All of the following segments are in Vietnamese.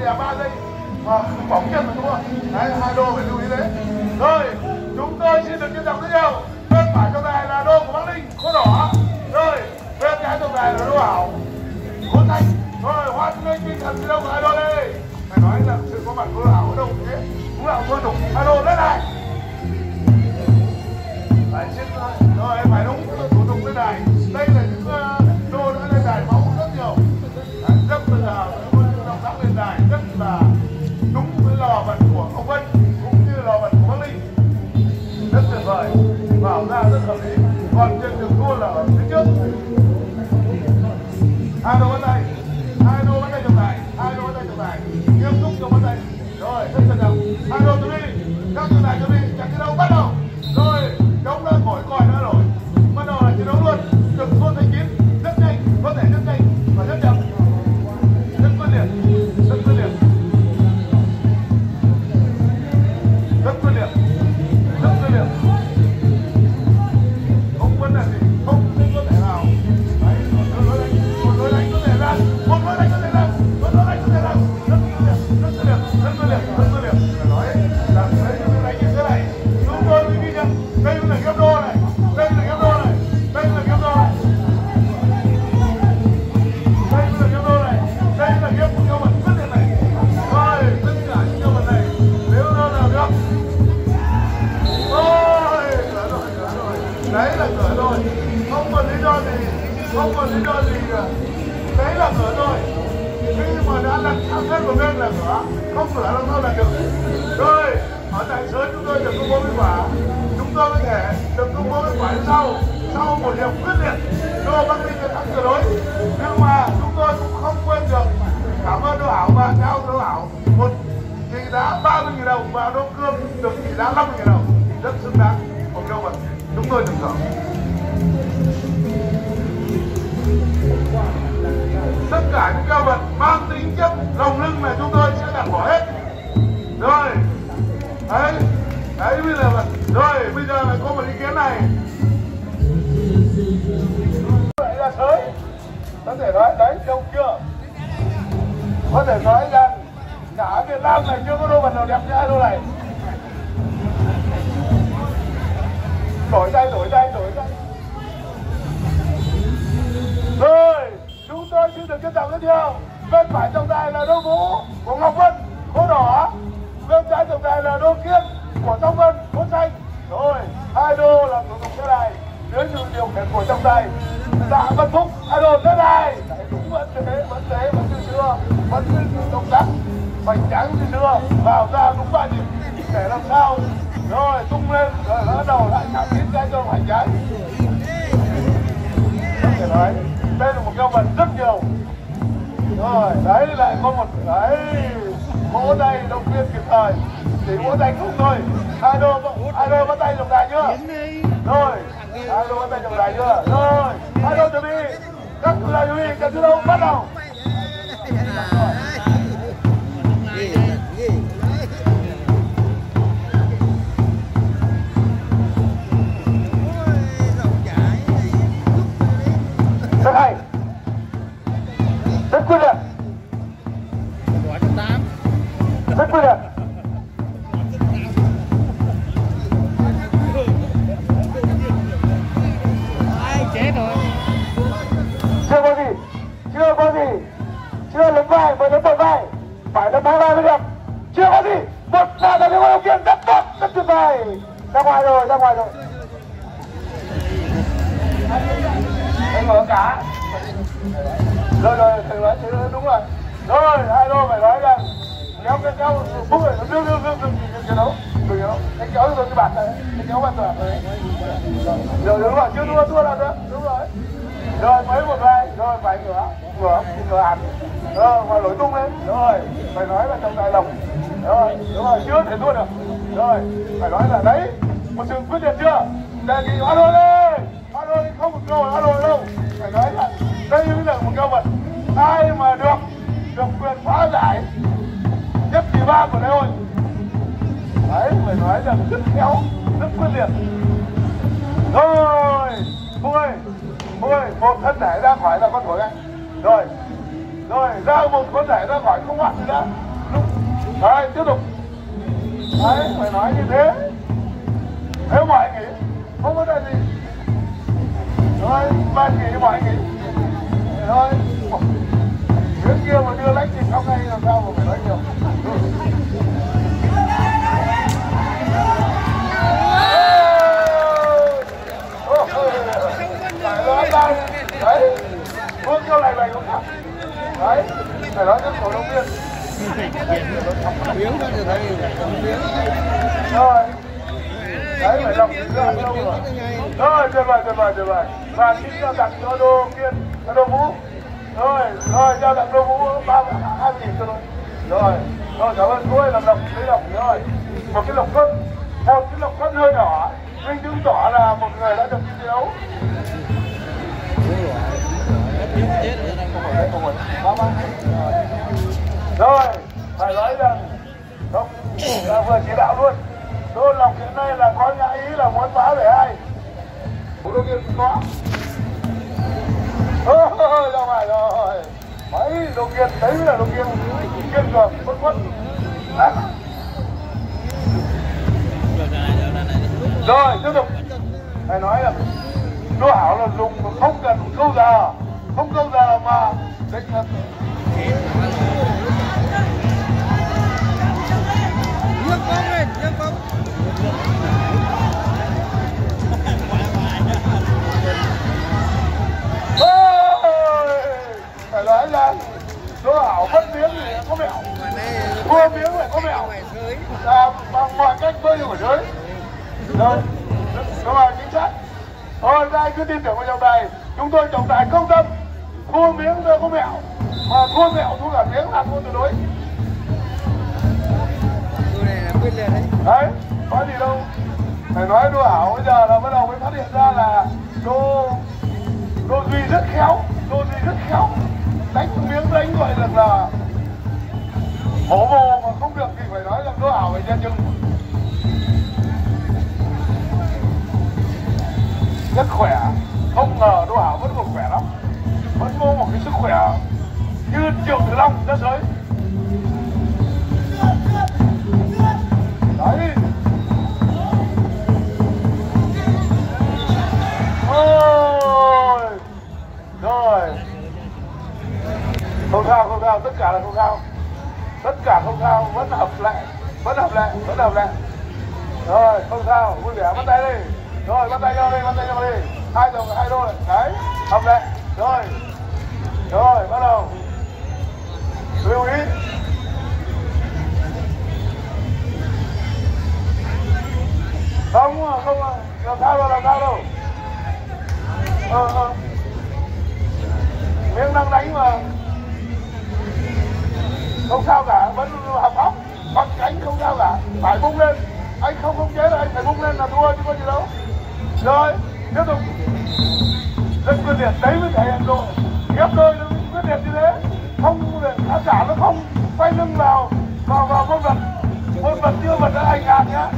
đè 3 giây và bóng chân là thua. Đấy, hai đô phải lưu ý đấy. Rồi chúng tôi xin được trân trọng rất nhiều. Bên phải trọng tài là đô của Bắc Ninh, khố đỏ. Rồi bên trái trọng tài là đô Hảo, khố xanh. Rồi hoan nghênh tinh thần thi đấu của hai đô đây. Phải nói là sự có mặt của đô Hảo ở đâu thế cũng là thua đủ. Hai đô lên này. Đấy, rồi phải đúng thủ tục lên đài. Đây là những đô đã lên đài máu rất nhiều. Đấy, rất là động tác lên đài rất là đúng với lò vận của ông Vân cũng như lò vận của Bắc Ninh, rất tuyệt vời, bảo ra rất hợp lý. Còn trên đường đua là ở phía trước. Hai đô bắt tay, hai đô bắt tay trọng tài, hai đô bắt tay trọng tài, nghiêm túc cho bắt tay. Rồi rất trân trọng. Hai đô chuẩn bị, các trọng tài chuẩn bị, trận thi đấu bắt đầu. Rồi chống đã khỏi còi đã nổi, bắt đầu là chiến đấu luôn. Từng thôn thành kiến rất nhanh, có thể rất nhanh và rất chậm, rất quyết liệt, rất quyết liệt, rất quyết liệt, rất quyết liệt. Không vấn đề gì, không có thể nào. Đấy, một lối đánh có thể ra, một lối đánh có thể ra, một lối đánh có thể ra, rất quyết liệt, rất quyết liệt, rất quyết liệt, rất quyết liệt. Phải nói là đấy những đánh như thế này, chúng tôi mới ghi nhận. Đây là ghép đô này, đây là ghép đô này, đây là ghép đô này, đây là ghép đô này, đây là ghép tiêu bẩn quyết liệt này. Rồi tất cả những tiêu bẩn này nếu nó là được. Ôi, cửa rồi, cửa rồi, đấy là cửa rồi, không còn lý do gì, không còn lý do gì cả, đấy là cửa rồi. Khi mà đã đặt tham xét của bên là cửa, không cửa làm sao là được. Rồi ở tại sớm chúng tôi được công bố kết quả, chúng tôi có thể được công bố kết quả sau một hiệp quyết liệt. Đô Bắc Ninh đã thắng tuyệt đối, nhưng mà chúng tôi cũng không quên được cảm ơn đô Hảo và trao đô Hảo một trị giá 30.000 đồng và đô Cương được trị giá 50.000 đồng, rất xứng đáng một câu vật. Chúng tôi tưởng thưởng. Tất cả những cao vật mang tính chất lồng lưng này chúng tôi sẽ đặt bỏ hết. Rồi đấy, đấy bây giờ là rồi bây giờ lại có một ý kiến này. Vậy là sới, có thể nói đấy trông chưa, có thể nói rằng cả Việt Nam này chưa có đô vật nào đẹp như hai đô này. Đổi tay, đổi tay, đổi tay. Rồi chúng tôi xin được trân trọng giới thiệu bên phải trọng tài là đô Vũ của Ngọc Vân, khố đỏ. Bên trái trọng tài là đô Kiên của Song Vân, khố xanh. Rồi hai đô là thủ tục thế này, dưới sự điều khiển của trọng tài Tạ Văn Phúc. Hai đô thế này, đúng vẫn thế, vẫn như xưa, vẫn như động tác hoành tráng như xưa, vào ra đúng 3 nhịp để làm sao rồi tung lên rồi bắt đầu lại chạm đến ra cho hoành tráng. Có thể nói đây là một câu vật rất nhiều. Rồi đấy lại có một đấy vỗ tay động viên kịp thời, chỉ vỗ tay không thôi. Hai đô bắt tay trọng tài chưa? Rồi hai đô bắt tay trọng tài chưa? Rồi hai đô chuẩn bị, các cử đại chuẩn bị, trận thi đấu bắt đầu. Rất hay, rất quyết liệt, rất quyết liệt. Chưa có gì, chưa lấn vai, mới lấn một vai, phải lấn hai vai mới được. Chưa có gì, một là điều đầu tiên rất tốt, rất tuyệt vời. Ra ngoài rồi, ra ngoài rồi. Anh ngồi cá. Rồi, thầy nói thế đúng rồi. Rồi, hai đô phải nói rằng kéo bút rồi, nó đương chiến đấu. Anh kéo rồi cái bàn này, anh kéo bàn rồi. Rồi, đúng rồi, chưa thua là nữa, đúng rồi. Rồi, mới một vai, rồi phải ngửa hẳn. Rồi, ngoài lối tung lên. Rồi, phải nói là trọng tài lồng. Rồi, đúng rồi, chưa thể thua được. Rồi, phải nói là đấy, một sự quyết liệt chưa? Đề nghị Hoa Đô đi! Hoa Đô không một câu Hoa Đô đâu. Phải nói là đây mới là một câu vật. Ai mà được quyền phá giải nhất kỳ 3 của lễ hội. Đấy, phải nói là rất khéo, rất quyết liệt. Rồi, một thân thể ra khỏi là con thổi anh. Rồi, ra một con thể ra khỏi không hoạt gì nữa. Đấy, tiếp tục. Đấy, phải nói như thế. Nếu mọi nghỉ, không có gì. Rồi, ban nghỉ mọi nghỉ. Rồi, bên kia mà đưa lách thì không hay làm sao mà phải nói nhiều. Đấy, Vương kêu lại cũng thật. Đấy, phải nói với cổ động viên. Miếng đó thì thấy rồi. Đấy, phải đọc lại lâu rồi. Rồi, tuyệt vời. Và xin trao tặng cho Đô Kiên, Đô Vũ. Rồi, trao tặng Đô Vũ 20.000 cho tôi. Rồi, cảm ơn cô ấy làm lộc, lấy lộc rồi. Một cái lộc cân hơi nhỏ, nhưng chứng tỏ là một người đã được thi đấu. Rồi, phải nói rằng không vừa chỉ đạo luôn. Đô Lộc hiện nay là có nhà ý là muốn phá để ai? Đô Kiên có. Đâu phải rồi. Mấy Đô Kiên đấy là Đô Kiên kiên cường, quất. Rồi, tiếp tục. Phải nói là Đô Hảo là dùng không cần câu giờ mà định là nhấc bóng. phải nói là Đô Hảo mất miếng thì có mẹo, thua miếng lại có mẹo, bằng mọi cách bơi ở dưới. Rồi, các bạn chính xác. Thôi, ai cứ tin tưởng vào trọng tài. Chúng tôi trọng tài công tâm, thua miếng tôi có mẹo, mà thua mẹo thua cả miếng là thua tuyệt đối. Đấy, có gì đâu. Phải nói Đô Hảo bây giờ là bắt đầu mới phát hiện ra là Đô Duy rất khéo, đánh miếng đánh gọi là hổ bồ mà không được thì phải nói rằng Đô Hảo phải chân chừng. Rất khỏe, không ngờ Đô Hảo vẫn còn khỏe lắm, vẫn có một cái sức khỏe như Triệu Tử Long rất giới. Đấy. Rồi. Không sao, tất cả là không sao. Tất cả không sao, vẫn hợp lệ. Rồi, không sao, vui vẻ, bắt tay đi. Rồi, bắt tay nhau đi. Hai đôi, đấy, hợp lệ. Rồi, bắt đầu. Lưu ý. Không, làm sao đâu. Miếng đang đánh mà. Không sao cả, vẫn hợp óc. Bắt cánh không sao cả, phải bung lên. Anh không chế là anh phải bung lên là thua chứ có gì đâu. Rồi, tiếp tục. Rất quyết liệt, đấy mới thể hiện độ ghép đôi nó quyết liệt như thế. Không khán giả nó không quay lưng vào môn vật chưa vật đã hành hạ nhá.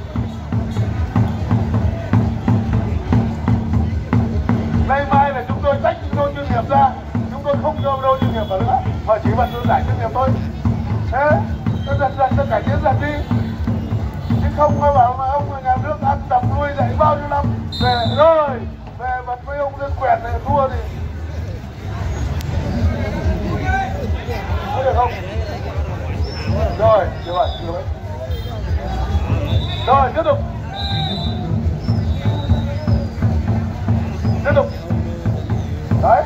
Nay mai là chúng tôi tách đôi chuyên nghiệp ra, chúng tôi không cho đôi chuyên nghiệp vào nữa, mà chỉ vật giải chuyên nghiệp thôi. Thế, tôi dần cải tiến dần đi, chứ không có bảo mà ông nhà nước ăn tập nuôi dạy bao nhiêu năm về vật với ông dân quẹt này thua thì có được không? Rồi, được rồi. Rồi, tiếp tục. Đấy.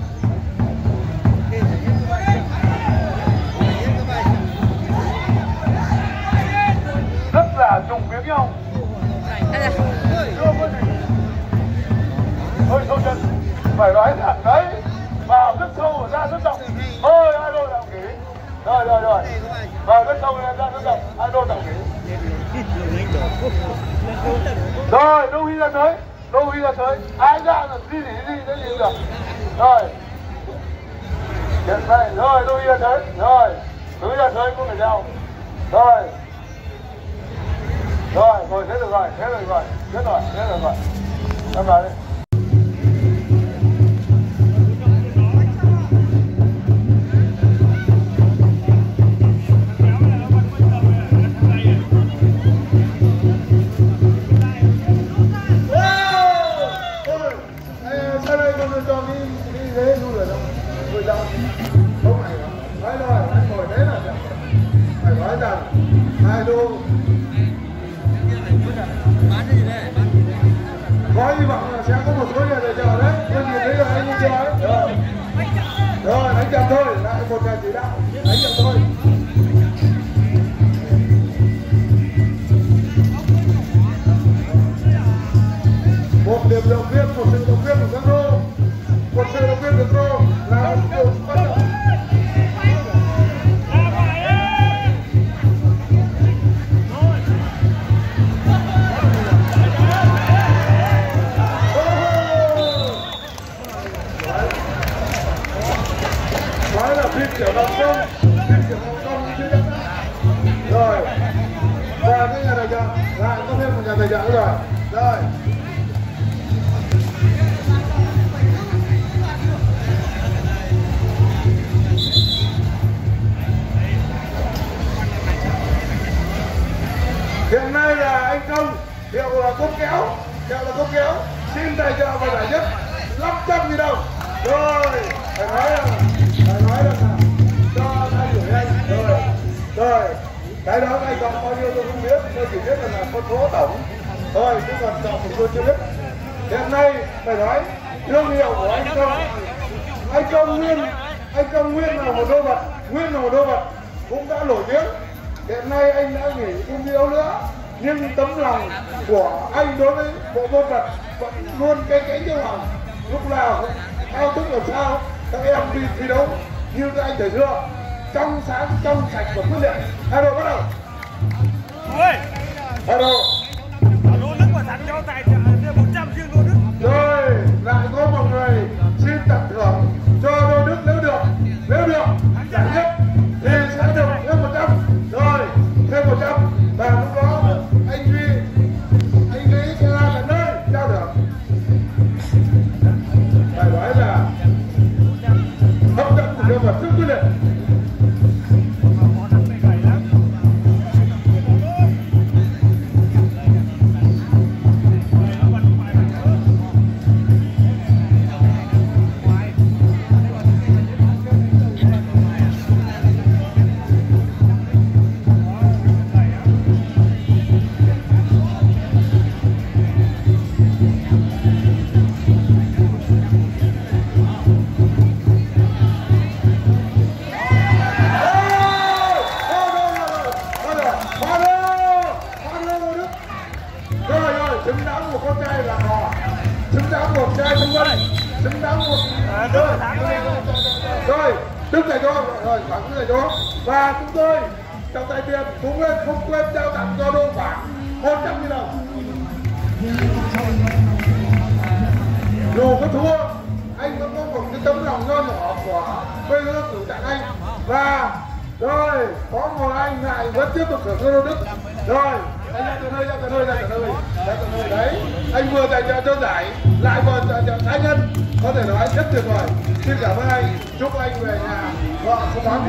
Rất là trùng miếng nhau. Thôi chân, phải nói thẳng đấy. Vào rất sâu ra rất rộng. Thôi, hai đôi tạm nghỉ. Rồi. Vào rất sâu ra rất rộng. Hai đôi tạm nghỉ. Rồi, Đô Huy ra tới. Ai ra là gì được. Rồi. Hiện đây, rồi, Đô Huy ra tới. Rồi, có người giao. Rồi, thế được rồi. Em vào đi. nói rằng hai đô có hy vọng là sẽ có một số nhà tài trợ đấy, nhưng nhìn thấy là anh chưa đấy. Rồi đánh chậm thôi, lại một nhà chỉ đạo đánh chậm thôi. Một điểm động viên, một sự động viên của các đô, một sự động viên của đô là một điều quan trọng. Nói là phim kiểu Hồng Kông, phim kiểu Hồng Kông chứ đấy. Rồi, và cái nhà tài trợ lại có thêm một nhà tài trợ rồi. Rồi. Hiện nay là anh Công, hiệu là Cốc Kéo, xin tài trợ vào giải nhất 500.000 đồng. Rồi, phải nói là cho thay đổi anh. Rồi, cái đó anh còn bao nhiêu tôi không biết, tôi chỉ biết là con số tổng. Thôi, chứ còn trọng thì tôi chưa biết. Hiện nay phải nói thương hiệu của anh Công nguyên là một đô vật, cũng đã nổi tiếng. Hiện nay anh đã nghỉ không yêu nữa, nhưng tấm lòng của anh đối với bộ môn vật vẫn luôn cánh trong lòng. Lúc nào cũng ao thức làm sao các em đi thi đấu như các anh thời xưa, trong sáng, trong sạch và quyết liệt. Hai đội bắt đầu. Hai đội. Lô Đức và sẵn cho tài trợ 100 riêng Lô Đức. Rồi lại có một người xin tặng thưởng cho Lô Đức nếu được giải nhất thì sẽ được thêm 100. Rồi thêm 100 và lúc đó anh Duy sẽ ra tận nơi trao thưởng. Phải nói là hấp dẫn của nhân vật rất quyết liệt. Rồi, đứng tại chỗ, rồi thẳng tại chỗ. Và chúng tôi trong tay tiền cũng không quên trao tặng cho đô khoảng 100.000 đồng. Dù có thua, anh vẫn có một cái tấm lòng nho nhỏ của quê hương của tặng anh. Và rồi có một anh lại vẫn tiếp tục thưởng cho đô Đức. Rồi anh ra tận nơi đấy. Anh vừa tài trợ cho giải, lại vừa tài trợ cá nhân, có thể nói rất tuyệt vời. Xin cảm ơn anh, chúc anh về nhà vợ không vắng.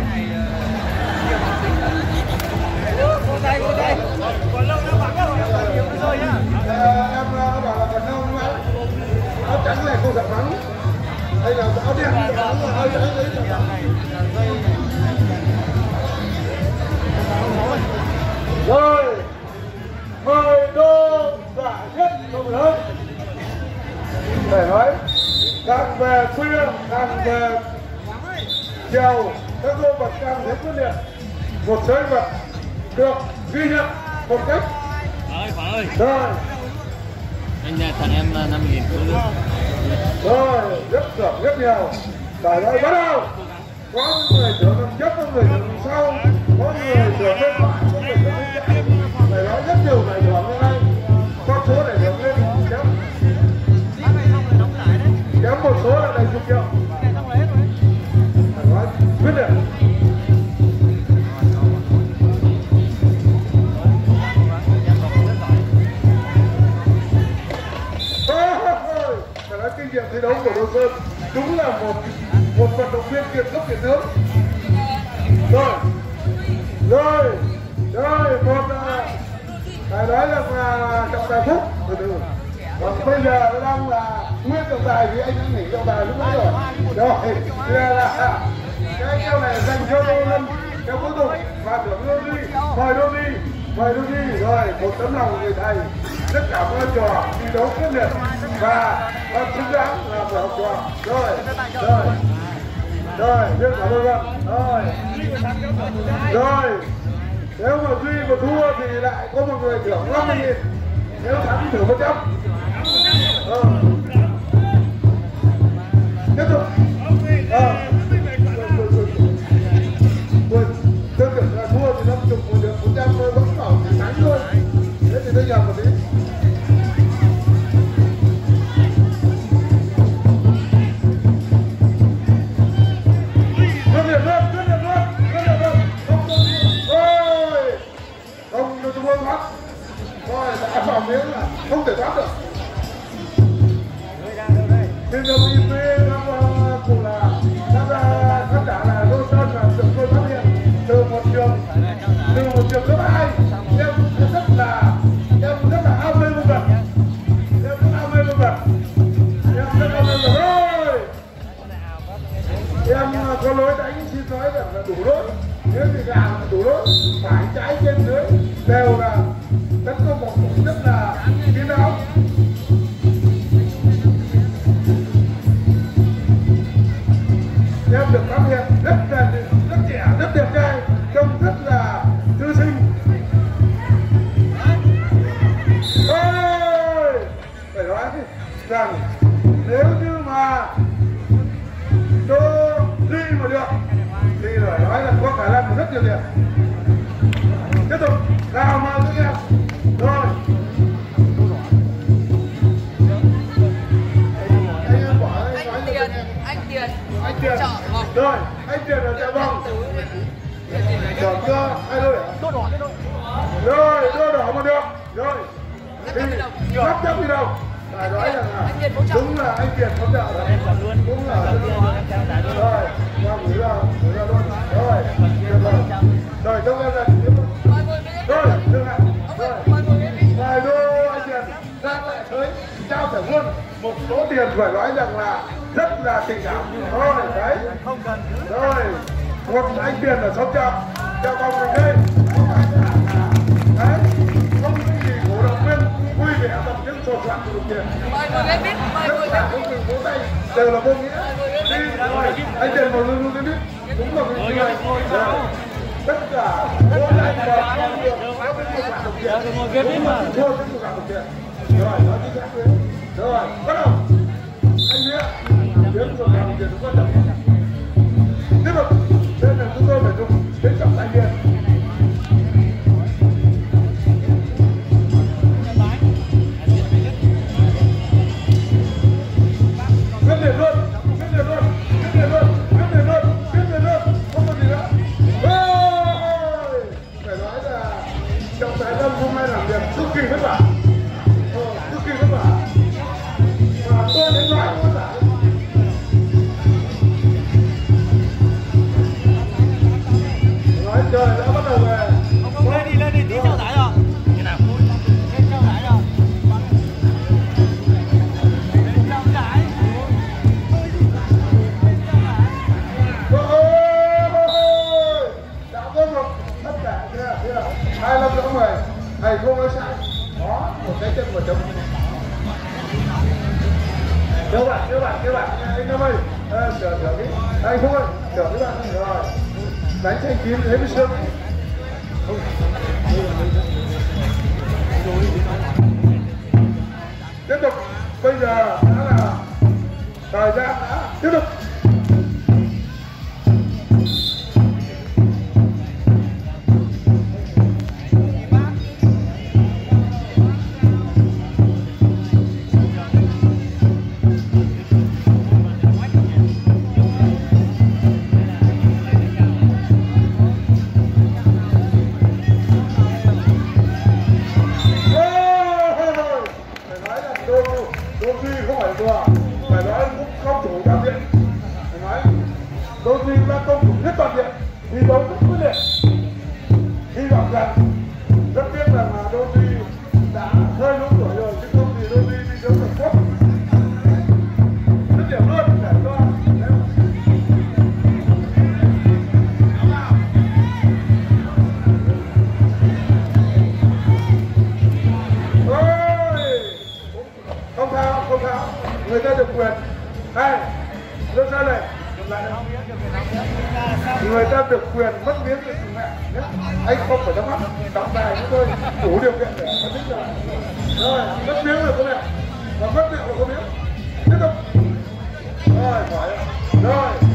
Cô đây. Còn lâu nữa vắng rồi, nhiều rồi nhá. Em bảo là còn lâu nữa. Áo trắng này không sợ vắng. Đây là áo đen, áo trắng đấy sợ vắng. Rồi, mời đô giải nhất đồng lớn. Để nói càng về khuya, càng về chiều, các đô vật càng thấy quyết liệt. Một số vật được ghi nhận một cách. Ơi. Rồi. Anh tặng em 5.000 cũng được. Rồi, rất thưởng rất nhiều. Tại đây bắt đầu. Có người thưởng năm trước, có người thưởng sau, có người thưởng bên phải, có người thưởng bên trái. Phải nói rất nhiều người thưởng như này. Con số này thưởng lên kém một số là đầy chục triệu. Phải nói quyết liệt. Phải nói kinh nghiệm thi đấu của Đô Sơn đúng là một vận động viên kiệt xuất kiệt tướng. Rồi một phải nói là trọng tài Phúc từ. Còn bây giờ nó đang là nguyên trọng tài vì anh đã nghỉ trọng tài lúc nãy rồi. Rồi, bây giờ là cái kêu này dành cho Đô Lân, kêu cuối cùng. và thưởng Đô mời Đô rồi một tấm lòng của người thầy, rất cảm ơn trò thi đấu quyết liệt và xứng đáng là một học trò. Rồi rất cảm ơn rồi nếu mà Duy mà thua thì lại có một người thưởng 50.000, nếu thắng thưởng 100. Tiếp tục. Tôi tưởng là thua thì 50 một được 100 tôi vẫn bảo thì thắng thôi. Thế thì tôi nhầm một tí. Quyết liệt luôn. Không được tôi thoát. Rồi đã vào miếng là không thể thoát được. Bây giờ mình cùng là khán giả là Đô Sơn và được tôi phát hiện từ một trường cấp 2, em rất là ao mê môn vật, rồi em có lối đánh xin nói rằng là đủ lối, nếu thì gà đủ lối, phải trái trên dưới đều là tấn công một rất là kín đáo. Em được phát hiện rất trẻ, rất đẹp trai, trông rất là thư sinh. Ôi, phải nói rằng nếu như mà Đô Duy mà được thì phải nói là có khả năng rất nhiều tiền. Tiếp tục nào mời các em. Rồi anh Tiền rồi anh Tiền ở chợ vòng chợ cơ hai đôi đô đỏ rồi đô đỏ mà được rồi thì 500.000 đồng phải nói rằng là đúng là anh Tiền không chợ rồi đúng là rồi qua gửi ra luôn rồi rồi đâu em ra tiếp rồi đừng hạn rồi vài đô anh Tiền ra lại tới trao thưởng luôn một số tiền phải nói rằng là rất là tình cảm. Thôi đấy rồi một anh Tiền ở Sóc Trăng chào vòng mình đây đấy không có gì cổ động viên vui vẻ tập những sổ soạn của đồng tiền tất cả những người vỗ tay đều là vô nghĩa đi rồi anh Tiền vào luôn biết đúng là cái người tất cả mỗi anh và con được có cái sổ soạn đồng tiền thua cái sổ soạn đồng tiền rồi nói chính xác đấy rồi bắt đầu anh nhé đến rồi làm việc quan trọng tiếp tục nên là chúng tôi phải dùng đến trọng tài viên quyết liệt luôn không có gì nữa. Ôi, phải nói là trọng tài Lâm hôm nay làm việc cực kỳ vất vả và tôi đến nói vất vả. Trời đã bắt đầu về. Ông lên đi tí trao giải rồi. Cái nào cũng trao giải rồi. Trao giải. Đã có một tất cả kia là 25 nữa mời. Thầy không nói sai. Đó, một cái chân vào trống. Các bạn, anh Nam ơi, chờ cái, anh Phúc ơi, chờ các bạn rồi. Đánh tranh kiếm thế mới sướng. Tiếp tục, bây giờ đã là thời gian đã tiếp tục. Đô Duy không phải đùa, phải nói cũng không chủ đạo diện. Này, đưa ra này. Người ta được quyền mất miếng để dùng mẹ nhé. Anh không phải đóng mắt, đóng tài chúng tôi đủ điều kiện để phân tích ra. Rồi, mất miếng rồi có mẹ, và mất miệng rồi có miếng. Tiếp tục. Rồi, khỏi rồi.